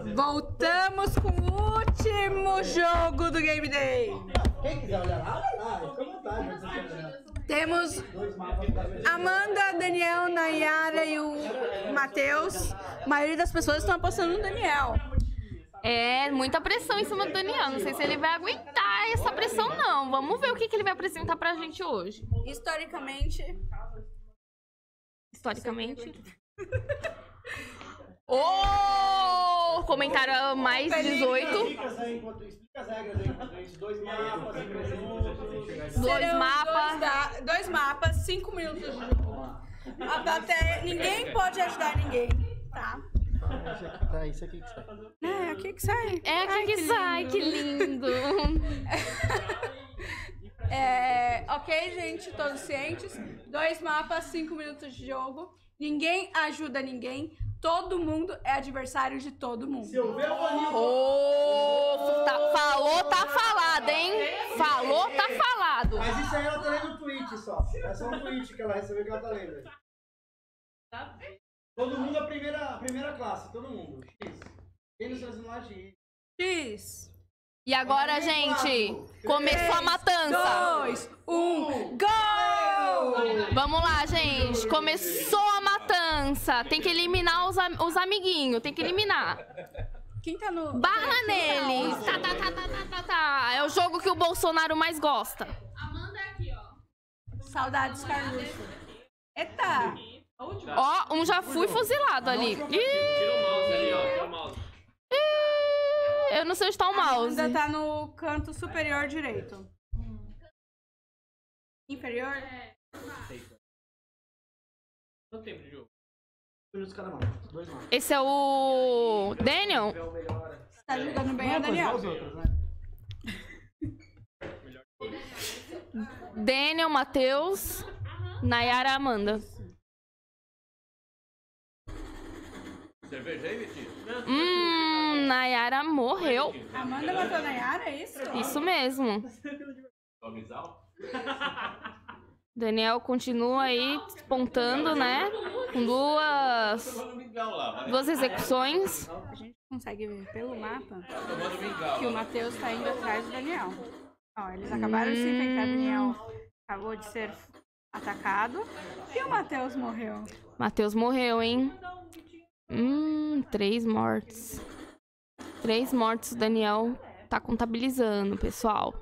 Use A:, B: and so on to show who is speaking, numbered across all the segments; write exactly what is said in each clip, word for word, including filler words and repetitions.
A: Voltamos com o último jogo do Game Day.
B: Quem quiser olhar lá, olha lá. Fica à vontade.
A: Temos Amanda, Daniel, Nayara e o Matheus. A maioria das pessoas estão apostando no Daniel.
C: É, muita pressão em cima do Daniel. Não sei se ele vai aguentar essa pressão, não. Vamos ver o que, que ele vai apresentar pra gente hoje.
A: Historicamente...
C: Historicamente... Oh! Comentário mais dezoito.
B: Explica as regras aí enquanto isso. Dois mapas,
C: Dois mapas.
A: Dois, dois mapas, cinco minutos de jogo. A plateia, ninguém pode ajudar ninguém, tá?
B: Tá, isso aqui que sai.
A: É, aqui que sai.
C: É aqui
A: Ai,
C: que, que sai, que lindo.
A: É, ok, gente, todos cientes. Dois mapas, cinco minutos de jogo. Ninguém ajuda ninguém. Todo mundo é adversário de todo mundo.
B: Se houver uma rival...
C: Oh, tá, falou, tá falado, hein? Falou, tá falado.
B: Mas isso aí ela tá lendo no tweet só. É só um tweet que ela recebeu que ela tá lendo. Todo mundo a primeira, a primeira classe, todo mundo. X. Quem no seu celular X?
A: X.
C: E agora, gente, começou a matança.
A: Dois, um, go!
C: Vamos lá, gente. Começou a matança. Tem que eliminar os, am os amiguinhos. Tem que eliminar.
A: Quem tá no...
C: Barra neles. Tá, tá, tá, tá, tá, tá, tá. É o jogo que o Bolsonaro mais gosta.
D: Amanda é aqui, ó.
A: Saudades, Carluxo. Eita!
C: Ó, um já fui fuzilado ali. Ih!
E: Tira o mouse ali, ó. Tira o mouse.
C: Ih, eu não sei onde tá o mouse.
A: Ainda tá no canto superior direito. Inferior?
E: Quanto tempo de jogo?
B: Minutos cada mapa. Dois mapas.
C: Esse é o Daniel?
A: Tá jogando bem a Daniel.
B: Os outros, né?
C: Daniel, Matheus, Nayara, Amanda.
E: Cerveja aí, Vitinho?
C: Hum, Nayara morreu.
A: Amanda matou a Nayara, é isso?
C: Isso mesmo.
E: Domizal?
C: Daniel continua aí despontando, né? Com duas, duas execuções.
A: A gente consegue ver pelo mapa
E: Tomando mingau.
A: que o Matheus tá indo atrás do Daniel. Ó, eles acabaram de se infectar. O Daniel acabou de ser atacado. E o Matheus morreu.
C: Matheus morreu, hein? Hum, três mortes. Três mortes o Daniel tá contabilizando, pessoal.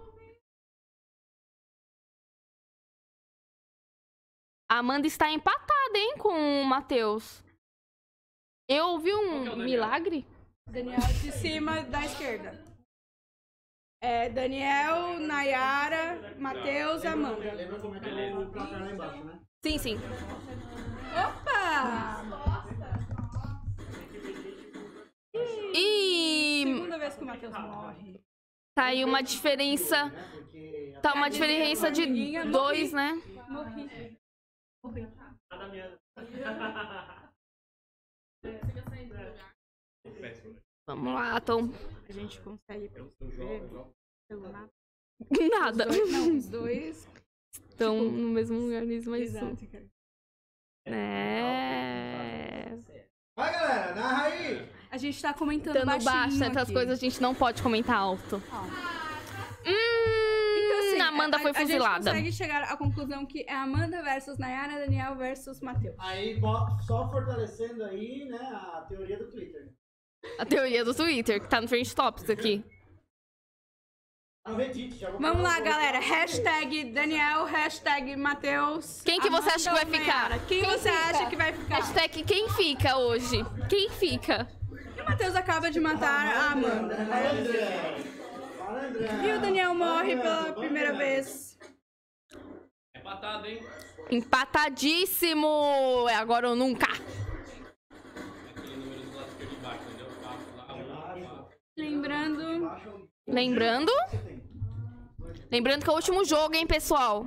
C: A Amanda está empatada, hein, com o Matheus. Eu ouvi um milagre?
A: Daniel de cima da esquerda. É Daniel, Nayara, Matheus, Amanda.
B: Lembra como é que é o placar lá embaixo, né?
C: Sim, sim.
A: Opa!
C: E
A: Segunda vez que o Matheus morre.
C: tá aí uma diferença. Tá uma diferença de dois, né?
A: Morri. Morri.
C: Vamos lá, Tom.
A: A gente consegue ver pelo mapa.
C: Nada.
A: Não, os dois.
C: Estão no mesmo lugar, mesmo mas
A: Exato, cara.
C: É.
B: Vai, galera, narra aí!
A: A gente tá comentando
C: Dando
A: baixinho
C: baixo, certas
A: aqui.
C: coisas a gente não pode comentar alto.
A: Ó.
C: Hum,
A: Então, assim,
C: a Amanda
A: a-
C: foi
A: a, A
C: fuzilada.
A: gente consegue chegar à conclusão que é Amanda versus Nayara, Daniel versus Matheus.
B: Aí, bo- só fortalecendo aí, né, a teoria do Twitter.
C: A teoria do Twitter, que tá no Trend Topics aqui.
B: No Reddit, já vou
A: Vamos
B: falar
A: lá,
B: um
A: galera. Hashtag Daniel, hashtag Matheus.
C: Quem que você acha que vai
A: Amanda ou
C: ficar?
A: Nayara? Quem, você
C: fica?
A: acha que vai ficar?
C: Hashtag quem fica hoje? Quem fica?
A: E o Matheus acaba de matar a Amanda.
B: Fala, André. Fala, André.
A: E o Daniel morre pela primeira vez.
E: É patado, hein?
C: Empatadíssimo! É agora ou nunca.
E: Aquele número do lado esquerdo embaixo, entendeu? Quatro lá, um lá, quatro.
A: Lembrando...
C: Lembrando... Lembrando que é o último jogo, hein, pessoal?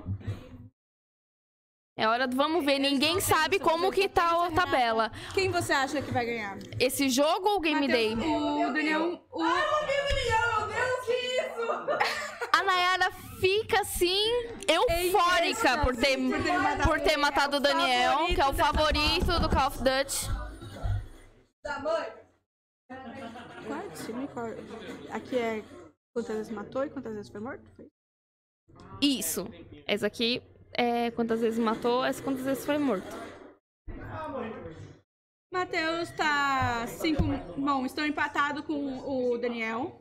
C: É hora do vamos ver. Ninguém sabe como que tá a tabela.
A: Quem você acha que vai ganhar?
C: Esse jogo ou o Game Day?
A: Matheus, o Daniel... O... Ai, eu vi o Daniel! Deus, que isso?
C: A Nayara fica, assim, eufórica por ter, por ter matado o Daniel, que é o favorito do Call of Duty.
A: cima e qual... Aqui é quantas vezes matou e quantas vezes foi morto? Foi?
C: Isso. Essa aqui é quantas vezes matou, essa quantas vezes foi morto.
A: Matheus tá cinco... Bom, estão empatados com o Daniel.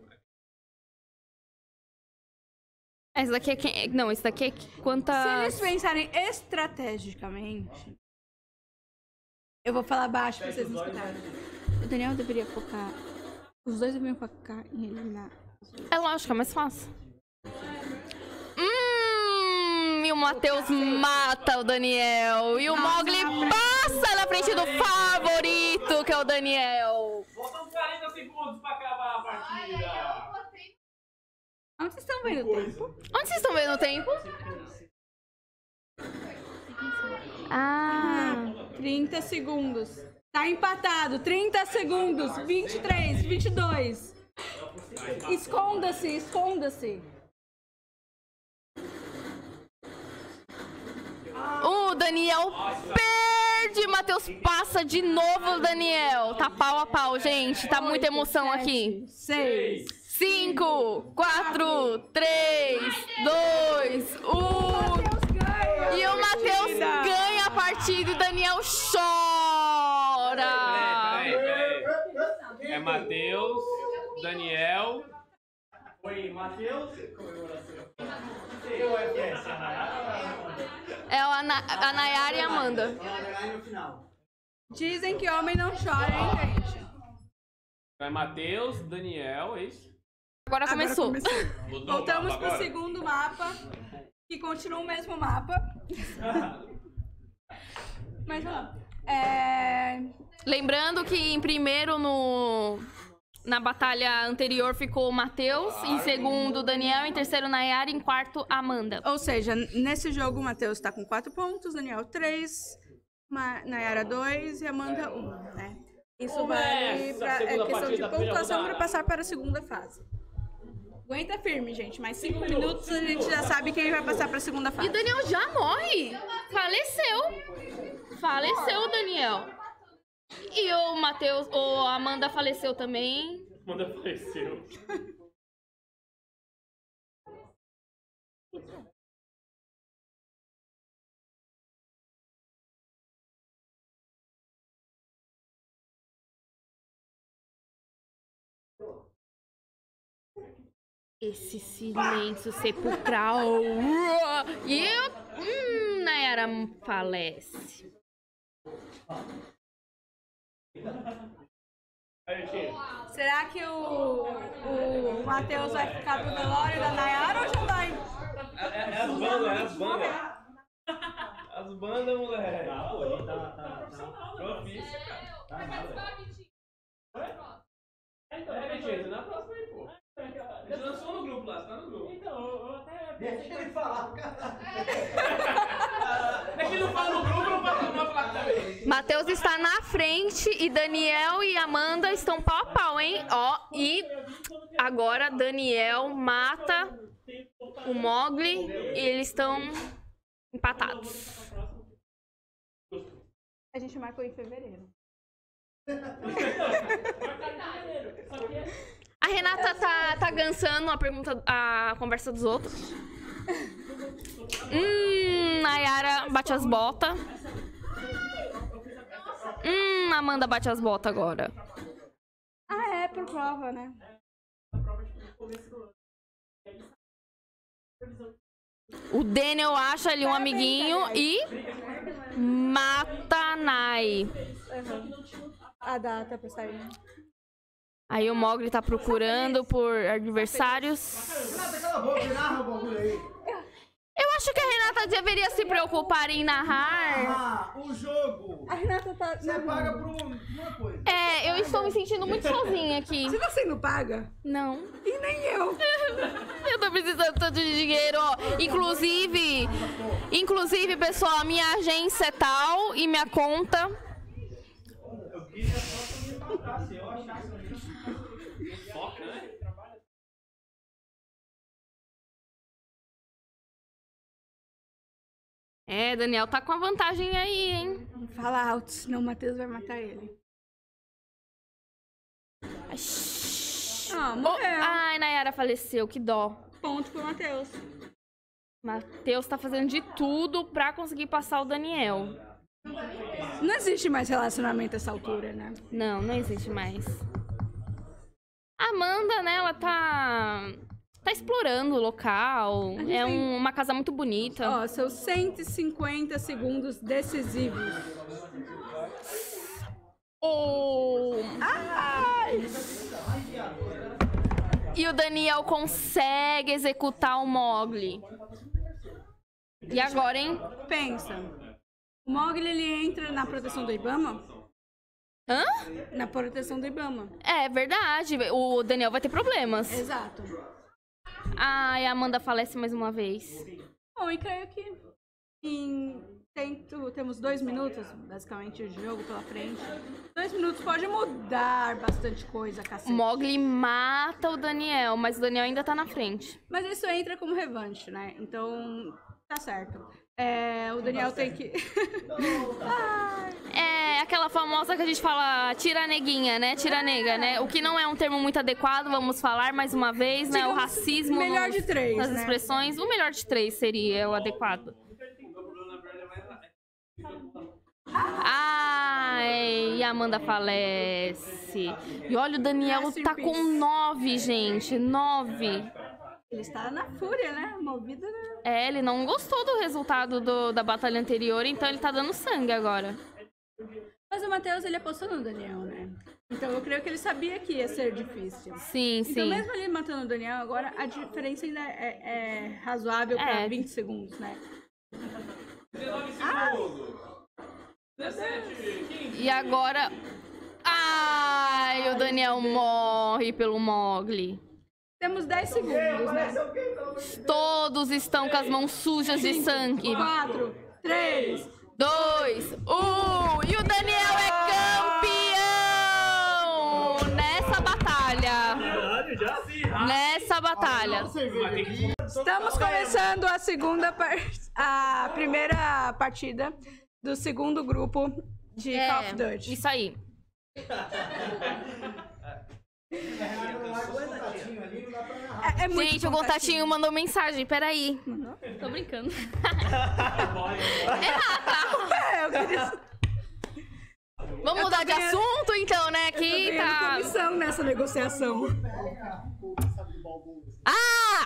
C: Essa daqui é quem... Não, esse daqui é quantas...
A: Se eles pensarem estrategicamente... Eu vou falar baixo pra vocês não escutarem. O Daniel deveria focar... Os dois deveriam focar em eliminar...
C: É lógico, é mais fácil. Hum, e o Matheus mata o Daniel. E o Mogli passa na frente do favorito, que é o Daniel.
E: Faltam quarenta segundos pra acabar a partida.
A: Onde vocês estão vendo o tempo?
C: Onde vocês estão vendo o tempo? Ah,
A: trinta segundos. Tá empatado. trinta segundos. vinte e três, vinte e dois. Esconda-se, esconda-se.
C: o Daniel perde. Matheus passa de novo o Daniel. Tá pau a pau, gente. Tá muita emoção aqui.
A: Seis.
C: Cinco, quatro, três, dois, um. E o Matheus ganha a partida e o Daniel chora.
E: Peraí, peraí, peraí. É Matheus, Daniel.
B: Foi Matheus. E o F S?
C: É a, Na a Nayara e a Amanda.
B: Aí no final.
A: Dizem que homem não chora, hein, gente?
E: É Matheus, Daniel, é isso?
C: Agora começou.
A: Agora começou.
E: Mudou o
A: Voltamos
E: mapa
A: pro
E: agora?
A: segundo mapa, que continua o mesmo mapa. Mas vamos lá. É...
C: Lembrando que em primeiro no... na batalha anterior ficou o Matheus, em segundo o Daniel, em terceiro Nayara e em quarto a Amanda.
A: Ou seja, nesse jogo o Matheus tá com quatro pontos, Daniel três, Ma- Nayara dois e Amanda um, né? Isso
E: Começa
A: vale
E: a
A: pra, é
E: segunda
A: questão de
E: partida da primeira
A: pontuação
E: rodada.
A: para passar para a segunda fase. Aguenta firme, gente. Mais cinco minutos a gente já sabe quem vai passar para a segunda
C: E
A: fase.
C: o Daniel já morre. Faleceu. Faleceu o Daniel. E o Matheus, ou a Amanda faleceu também.
E: Quando apareceu.
C: Esse silêncio sepulcral. E hum, Nayara falece.
E: Aí, Tio.
A: Será que o, o Matheus vai ficar pro velório da Nayara ou já vai?
E: É, é, é as bandas, é as bandas. As bandas, moleque.
B: Tá, pô, ele tá, tá, tá.
E: Profício, cara.
B: Tá nada.
E: É, Vitinho, na próxima aí, pô. A gente lançou no grupo lá, você tá no grupo. Então, eu até...
B: Deixa ele falar, cara.
E: É que não fala no grupo, não vai falar também.
C: Matheus está na frente e Daniel e Amanda estão pau a pau, hein? Ó, e agora Daniel mata o Mogli e eles estão empatados.
A: A gente marcou em fevereiro.
C: A Renata tá, tá gansando a pergunta, a conversa dos outros. Hum, Nayara bate as botas. Hum, Amanda bate as botas agora.
A: Ah, é, por prova, né?
C: O Daniel acha ali um amiguinho e mata a Nay.
A: A data pra sair.
C: Aí o Mogli tá procurando por adversários.
B: Renata, cala a boca, narra o bagulho aí.
C: Eu acho que a Renata deveria se preocupar em narrar.
B: Ah, o jogo.
A: A Renata tá...
B: Você paga por um- uma coisa.
C: É, eu estou me sentindo muito sozinha aqui.
A: Você tá sendo paga?
C: Não.
A: E nem eu.
C: Eu tô precisando tanto de dinheiro, ó. Inclusive, inclusive, pessoal, a minha agência é tal e minha conta.
B: Eu queria só que me matasse, eu achasse.
E: Foca, né?
C: É, Daniel tá com a vantagem aí, hein?
A: Fala alto, senão o Matheus vai matar ele.
C: Shhh.
A: Não,
C: Oh,
A: morreu.
C: ai, Nayara faleceu, que dó.
A: Ponto pro Matheus.
C: Matheus tá fazendo de tudo pra conseguir passar o Daniel.
A: Não existe mais relacionamento a essa altura, né?
C: Não, não existe mais. A Amanda, né, ela tá... Tá explorando o local.
A: gente
C: É
A: tem-
C: um- uma casa muito bonita.
A: Ó, seus cento e cinquenta segundos decisivos.
C: Oh. E o Daniel consegue executar o Mowgli. E agora, hein?
A: Pensa. O Mowgli, ele entra na proteção do Ibama?
C: Hã?
A: Na proteção do Ibama.
C: É verdade. O Daniel vai ter problemas.
A: Exato.
C: Ai, a Amanda falece mais uma vez.
A: Bom, e creio que em tento, temos dois minutos, basicamente, de jogo pela frente. Dois minutos pode mudar bastante coisa,
C: O
A: cacete.
C: Mowgli mata o Daniel, mas o Daniel ainda tá na frente.
A: Mas isso entra como revanche, né? Então, tá certo. É, o Daniel tem que... Ai.
C: É aquela famosa que a gente fala tiraneguinha, né? Tiranega, né? O que não é um termo muito adequado, vamos falar mais uma vez, né? O
A: Digamos,
C: racismo
A: melhor
C: nos-
A: de três,
C: nas
A: né?
C: expressões. O melhor de três seria o adequado. Ai, e a Amanda falece. E olha, o Daniel
A: Rest in
C: tá
A: peace.
C: com nove, gente. Nove.
A: Ele está na fúria, né? Movido, né?
C: É, ele não gostou do resultado do- da batalha anterior, então ele tá dando sangue agora.
A: Mas o Matheus, ele apostou no Daniel, né? Então eu creio que ele sabia que ia ser difícil.
C: Sim,
A: Então
C: sim.
A: mesmo ele matando o Daniel, agora a diferença ainda é, é razoável pra
C: É.
A: vinte segundos, né?
E: dezenove segundos. dezessete, quinze.
C: E agora... Ai, o Daniel morre pelo Mowgli.
A: Temos dez segundos, né?
C: Todos estão com as mãos sujas de sangue.
A: quatro, três...
C: Dois, um, e o Daniel é campeão nessa batalha. Nessa batalha.
A: Estamos começando a segunda par- a primeira partida do segundo grupo de Call of
C: É,
A: Duty.
C: isso aí.
A: É, é muito
C: Gente, o contatinho mandou mensagem, peraí. Tô brincando.
A: É, eu queria...
C: Vamos mudar de
A: ganhando-
C: assunto então, né?
A: Tô
C: Aqui
A: ganhando
C: tá...
A: comissão nessa negociação.
C: Ah!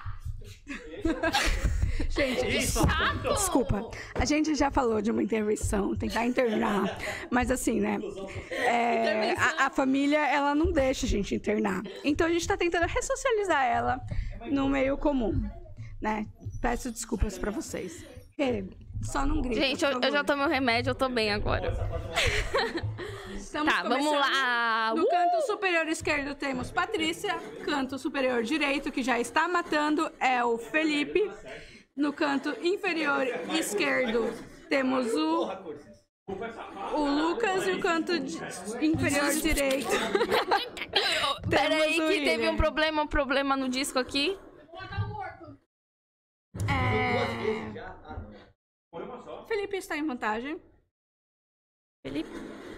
A: Gente,
C: Chato!
A: desculpa. A gente já falou de uma intervenção, tentar internar. Mas assim, né? é, a, a família, ela não deixa a gente internar. Então a gente tá tentando ressocializar ela no meio comum, né? Peço desculpas pra vocês. É, só não grita,
C: Gente,
A: por
C: eu, eu
A: favor.
C: já tomei o remédio, eu tô bem agora.
A: Estamos
C: Tá, vamos
A: começando.
C: lá.
A: No
C: Uh!
A: canto superior esquerdo temos Patrícia. Canto superior direito, que já está matando, é o Felipe. No canto inferior esquerdo temos o, o Lucas. E o canto di- inferior direito
C: Peraí
A: temos o
C: que teve
A: William.
C: um problema, um problema no disco aqui.
A: É... Felipe está em vantagem.
C: Felipe.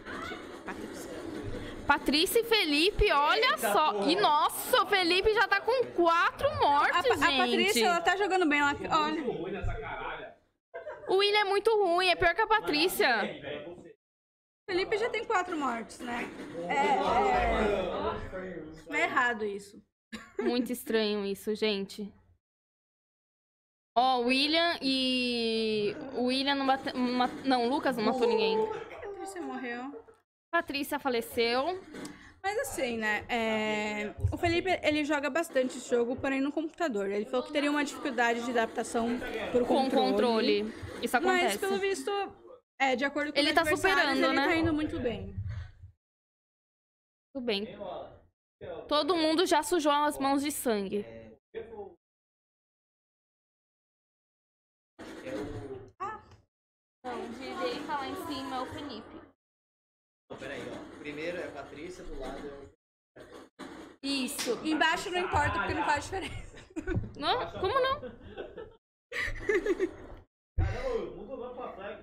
C: Patrícia e Felipe, olha só. E nossa, o Felipe já tá com quatro
A: A,
C: mortes,
A: a
C: gente.
A: Patrícia, ela tá jogando bem. Ela, olha,
C: O William é muito ruim, é pior que a Patrícia.
A: o Felipe já tem quatro mortes, né? É, é... é errado isso.
C: Muito estranho isso, gente. Ó, o William e... O William não bateu... Não, o Lucas não matou ninguém.
A: A Patrícia morreu.
C: Patrícia faleceu.
A: Mas assim, né? é, O Felipe, ele joga bastante esse jogo, porém no computador. Ele falou que teria uma dificuldade de adaptação por
C: Com
A: controle.
C: controle. Isso
A: Mas,
C: acontece.
A: pelo visto, é, de acordo com
C: Ele
A: os
C: tá
A: adversários,
C: superando,
A: ele
C: né?
A: tá indo muito bem.
C: Tudo bem. Todo mundo já sujou as mãos de sangue. Não, direita lá em cima é o Felipe.
B: Peraí, ó. Primeiro é a Patrícia, do lado é o...
C: Isso.
A: Embaixo não importa, porque não faz diferença.
C: Não? Como não?
B: Caramba, muda o nome pra flag.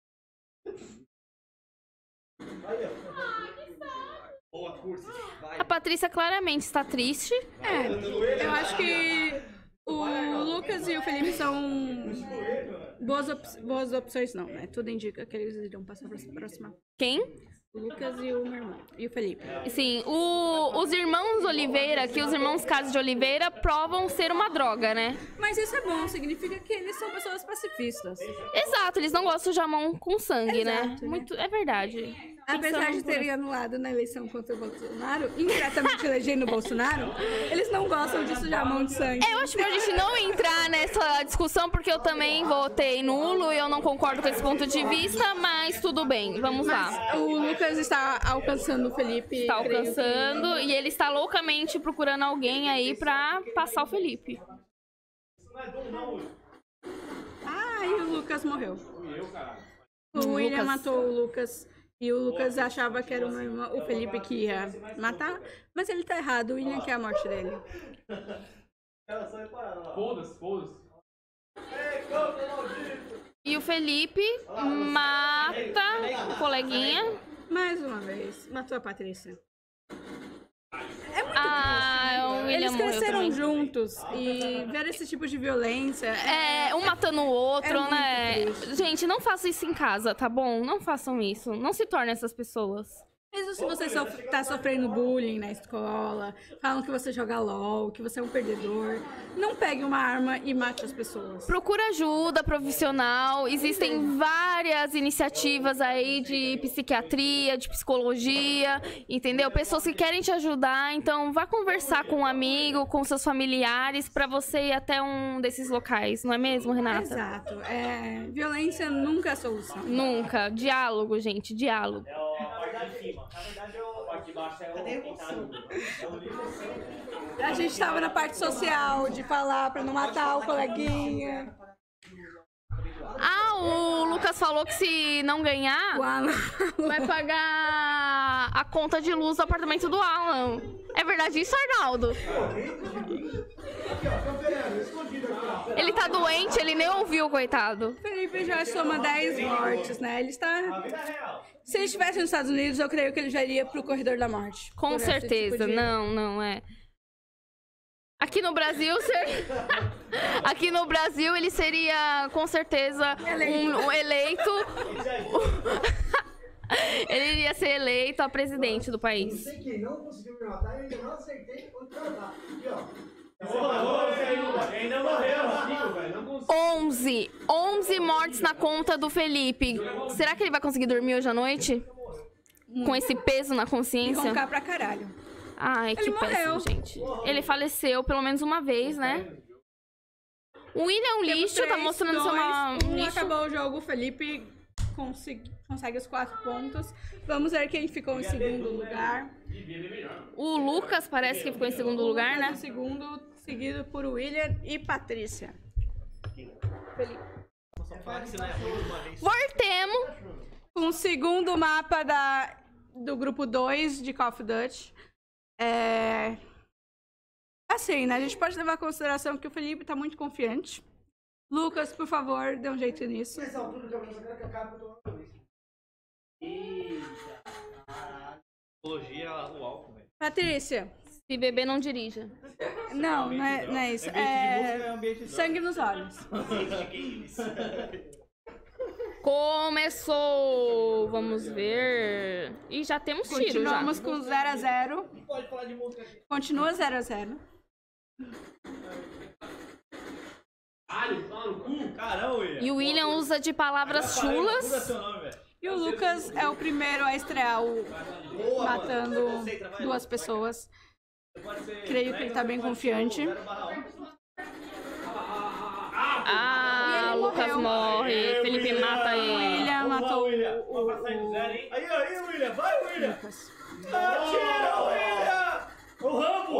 B: Aí, ó. Boa, curso. Vai.
C: A Patrícia claramente está triste.
A: É, eu acho que o Lucas e o Felipe são boas, op boas opções, não, né? Tudo indica que eles irão passar para a próxima.
C: Quem?
A: O Lucas e o meu irmão. E o Felipe.
C: Sim, o, os irmãos Oliveira, que os irmãos Caso de Oliveira, provam ser uma droga, né?
A: Mas isso é bom, significa que eles são pessoas pacifistas.
C: Exato, eles não gostam de jamão com sangue,
A: Exato,
C: né?
A: né?
C: Muito, é verdade.
A: Apesar de
C: Pensando por
A: terem anulado na eleição contra o Bolsonaro, indiretamente elegendo o Bolsonaro, eles não gostam disso de amão de sangue.
C: É, eu acho pra gente não entrar nessa discussão, porque eu também votei nulo e eu não concordo com esse ponto de vista, mas tudo bem, vamos lá.
A: O Lucas está alcançando o Felipe.
C: Está
A: creio que-
C: alcançando e ele está loucamente procurando alguém aí pra passar o Felipe.
A: Ah, e o Lucas morreu.
E: Eu, caralho.
A: O William
C: Lucas.
A: matou o Lucas. E o Lucas achava que era o, meu irmão- o Felipe que ia matar, mas ele tá errado, o William quer a morte dele.
B: Ela só reparando lá.
E: Foda-se, foda-se.
B: Ei, cobra maldito!
C: E o Felipe mata o coleguinha.
A: Mais uma vez, matou a Patrícia.
C: Ah, o William
A: Eles
C: morreu
A: cresceram
C: também.
A: juntos e ver esse tipo de violência.
C: É, um matando o outro,
A: É muito
C: né?
A: triste.
C: Gente, não façam isso em casa, tá bom? Não façam isso. Não se tornem essas pessoas.
A: Mesmo se você sofre, tá sofrendo bullying na escola, falam que você joga LOL, que você é um perdedor, não pegue uma arma e mate as pessoas.
C: Procura ajuda profissional. Existem várias iniciativas aí de psiquiatria, de psicologia, entendeu? Pessoas que querem te ajudar. Então, vá conversar com um amigo, com seus familiares, pra você ir até um desses locais, não é mesmo, Renata?
A: Exato. É, violência nunca é a solução.
C: Nunca. Diálogo, gente, diálogo.
A: A gente tava na parte social, de falar pra não matar o coleguinha.
C: Ah, o Lucas falou que se não ganhar,
A: O Alan.
C: vai pagar a conta de luz do apartamento do Alan. É verdade isso, Arnaldo? Ele tá doente, ele nem ouviu, coitado.
A: O Felipe já soma dez mortes, né? Ele está... Se ele estivesse nos Estados Unidos, eu creio que ele já iria pro corredor da morte.
C: Com
A: Por esse
C: certeza,
A: tipo de-
C: não, não é. Aqui no Brasil, ser... aqui no Brasil ele seria com certeza um, um eleito. Ele iria ser eleito a presidente do
B: Não
C: país.
B: sei quem não conseguiu me matar, eu ainda não acertei onde pra matar. Aqui, ó.
E: Ainda morreu, amigo, velho. Não consigo.
C: onze. onze mortes na conta do Felipe. Será que ele vai conseguir dormir hoje à noite? Com esse peso na
A: E
C: consciência?
A: roncar pra caralho.
C: Ai, que
A: Ele
C: péssimo,
A: morreu.
C: gente. Ele faleceu pelo menos uma vez, né? O William é um
A: Temos
C: lixo, tá
A: três,
C: mostrando ser uma...
A: dois,
C: um
A: um
C: lixo.
A: acabou o jogo, o Felipe consegui- consegue os quatro pontos. Vamos ver quem ficou em segundo lugar.
C: O Lucas parece que ficou em segundo lugar, né?
A: Em segundo, seguido por William e Patrícia.
C: Voltemos.
A: Com o segundo mapa da, do grupo dois de Call of Duty. É... Assim, né? A gente pode levar em consideração que o Felipe tá muito confiante. Lucas, por favor, dê um jeito nisso.
B: Nessa altura do campeonato, eu quero que acabe com a vez.
F: Psicologia, o álcool, velho.
A: Patrícia.
C: Se beber, não dirija.
A: Não, não é, não é isso. É... Sangue nos olhos.
C: Começou. Vamos ver. E já temos tiro já.
A: Continuamos com zero a zero.
B: Pode falar de música aqui.
A: Continua zero a zero.
E: Alho, fala no cu.
F: Caramba, William.
C: E o William usa de palavras
F: Muda
C: chulas.
F: seu nome, velho.
A: E o Lucas é o primeiro a estrear o... matando duas pessoas. Creio que ele tá bem confiante.
C: Ah,
A: ele
C: o Lucas
A: morreu.
C: morre. Felipe mata
A: O
C: ele.
A: William matou
F: William.
A: o, o, o
F: Aí, aí, William. Vai, William.
A: Lucas.
F: Atira, William. O Rambo.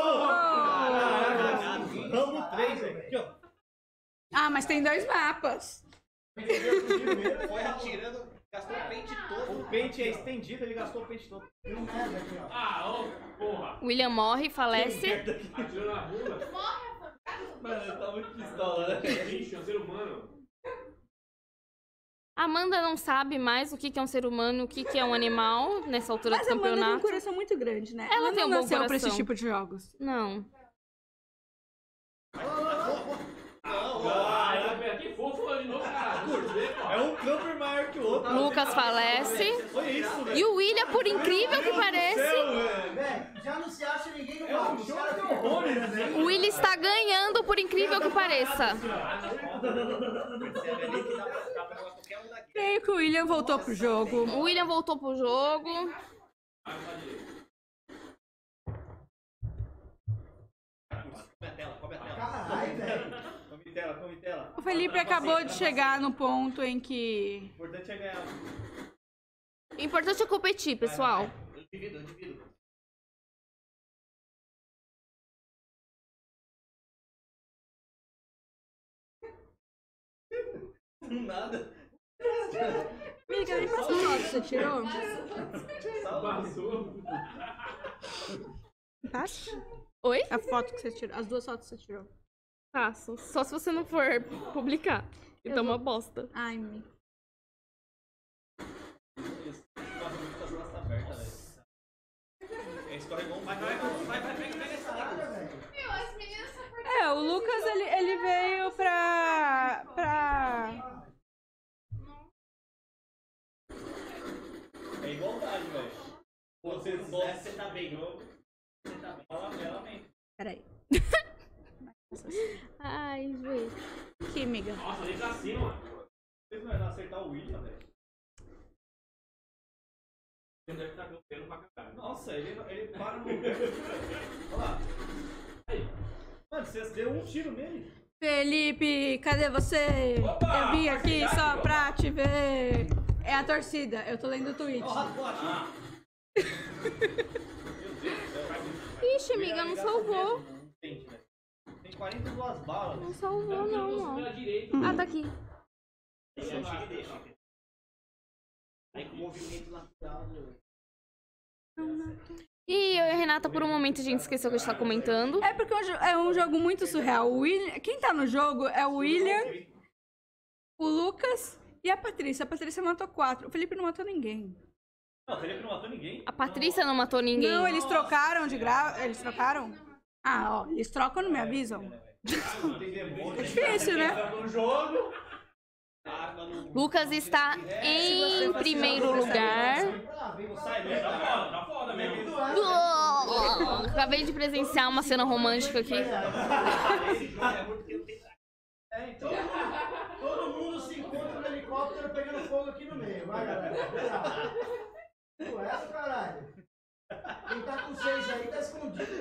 A: Oh!
F: Rambo três, velho. Aqui, ó.
A: Ah, mas tem dois mapas.
F: Foi atirando, gastou o pente todo. O pente é estendido, ele gastou o pente todo.
E: Ah, ô, porra.
C: William morre, falece.
E: Atirou na bunda.
F: Mano, tá muito pistola, né?
E: Bicho, é um ser humano.
C: A Amanda não sabe mais o que que é um ser humano e o que que é um animal nessa altura
A: Mas
C: do
A: a Amanda tem um
C: campeonato.
A: coração muito grande, né?
C: Ela
A: Ela
C: tem
A: não
C: um bom
A: nasceu pra esse
C: coração.
A: tipo de jogos.
C: Não.
E: Ah, que fofo de novo, cara.
F: É um camper maior que o outro.
C: Lucas falece.
F: Foi isso, velho.
C: E o William, por incrível que pareça,
B: Velho, já não se acha ninguém no mapa. Os caras têm horrores, né?
C: o William está ganhando, por incrível que pareça.
A: Creio que o William voltou pro jogo.
C: O William voltou pro jogo.
F: Come a tela, come a tela.
B: Caralho, velho.
F: Come tela, come tela.
A: O Felipe acabou de chegar no ponto em que...
F: O importante é ganhar.
C: O importante é competir, pessoal.
F: Eu divido, eu divido. Nada.
A: Amiga, me passa a foto que você tirou.
E: Passou.
A: Passa?
C: Oi?
A: A foto que você tirou. As duas fotos que você tirou.
C: Faço. Só se você não for publicar. Então é uma bosta.
A: Ai, me...
F: Escorregou um. Vai, vai, vai, vai, pega essa água, velho.
D: Meu, as meninas são por...
A: É, o Lucas, ele, ele veio pra... pra...
F: É igualdade, velho. Você, você tá bem, você tá bem. Fala realmente.
A: Peraí.
C: Ai, gente.
A: Aqui, amiga.
E: Nossa, ele pra cima, mano.
F: Vocês não vão acertar o William, velho.
E: Ele deve estar campeando pra caralho.
F: Nossa, ele, ele para no lugar. Olha lá.
E: Aí.
F: Mano, você deu um tiro nele.
A: Felipe, cadê você?
E: Opa!
A: Eu vim aqui
E: Vai
A: só
E: ficar,
A: pra te ver. É a torcida, eu tô lendo o tweet.
F: Ó, o rato bolacha.
E: Ah,
C: Ixi, amiga, não salvou.
F: Tem quarenta e duas balas.
C: Não salvou,
E: eu não
C: não,
E: consigo
C: ó.
E: ver direito.
C: Ah, tá aqui.
F: Deixa, deixa, deixa. Aí com o movimento natural do...
C: E eu e a Renata, por um momento, a gente esqueceu que a gente tá comentando.
A: É porque é um jo- é um jogo muito surreal. O William, quem tá no jogo é o William, o Lucas e a Patrícia. A Patrícia matou quatro. O Felipe não matou ninguém.
F: Não, o Felipe não matou ninguém.
C: A Patrícia não matou ninguém.
A: Não, eles trocaram de grau. Eles trocaram? Ah, ó, eles trocam, não me avisam. É difícil, né?
F: No jogo.
C: Lucas está em primeiro lugar.
F: Não sai, né?
E: Tá foda, tá foda mesmo.
C: Oh, acabei de presenciar uma cena romântica aqui.
B: É, então, todo mundo se encontra no helicóptero pegando fogo aqui no meio. Vai, galera. Pô, essa, caralho. Quem tá com seis aí tá escondido.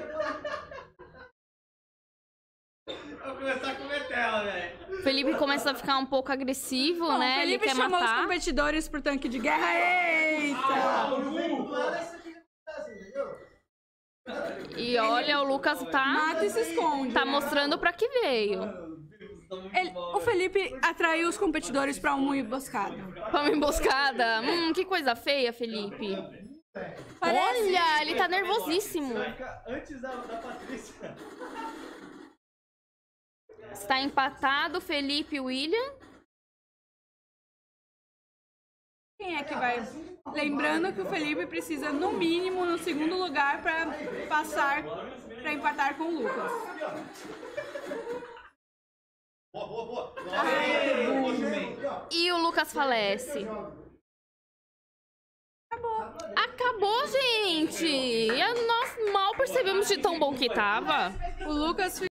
F: Vou começar a comer tela, velho.
C: O Felipe começa a ficar um pouco agressivo,
A: Bom,
C: né?
A: o
C: Ele
A: Felipe
C: quer
A: chamou os
C: matar.
A: competidores pro tanque de guerra. Eita!
B: Quando vem com ela, essa aqui acontece, entendeu?
C: E olha, o Lucas tá,
A: Mata e se esconde.
C: tá mostrando pra que veio.
A: Ele- o Felipe atraiu os competidores pra uma emboscada.
C: Pra uma emboscada. Hum, que coisa feia, Felipe.
A: Parece-
C: Olha, ele tá nervosíssimo.
F: Vai ficar antes da, da Patrícia.
C: Está empatado Felipe e William.
A: Quem é que vai? Lembrando que o Felipe precisa, no mínimo, no segundo lugar pra passar, pra empatar com o Lucas.
F: Boa, boa, boa.
C: E o Lucas falece. Acabou, gente! E nós mal percebemos de tão bom que tava.
A: O Lucas